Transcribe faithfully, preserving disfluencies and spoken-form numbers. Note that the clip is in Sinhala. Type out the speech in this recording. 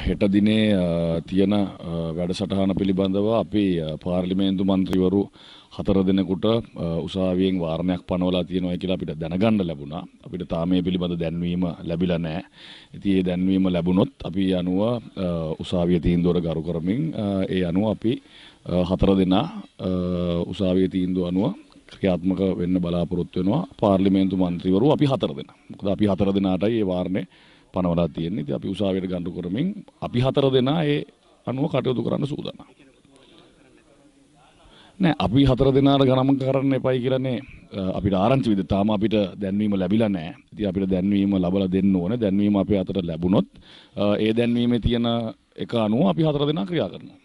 හෙට දිනේ තියෙන වැඩසටහන පිළිබඳව අපි පාර්ලිමේන්තු මන්ත්‍රීවරු හතර දෙනෙකුට උසාවියෙන් වාරණයක් පනවලා තියෙනවා කියලා අපිට දැනගන්න ලැබුණා. අපිට තාම මේ පිළිබඳ දැන්වීම ලැබිලා නැහැ. ඉතින් මේ දැන්වීම ලැබුණොත් අපි අනුව උසාවිය තීන්දුවට ගරු කරමින් ඒ අනුව අපි හතර දෙනා උසාවිය තීන්දුව අනුව ක්‍රියාත්මක වෙන්න බලාපොරොත්තු වෙනවා. පාර්ලිමේන්තු මන්ත්‍රීවරු අපි හතර දෙනා. මොකද අපි හතර දෙනාටයි මේ වාරණේ පනවලා තියෙන්නේ. ඉතින් අපි උසාවියට ගරු කරමින් අපි හතර දෙනා ඒ අනුව කටයුතු කරන්න සූදානම්. නෑ අපි හතර දෙනාට ගණන් කරන්න එපයි කියලානේ අපිට ආරංචි විදිහට තාම අපිට දැන්වීම ලැබිලා නැහැ. ඉතින් අපිට දැන්වීම ලැබලා දෙන්න ඕනේ. දැන්වීම අපේ අතට ලැබුණොත් ඒ දැන්වීමේ තියෙන එක අනුව අපි හතර දෙනා ක්‍රියා කරනවා.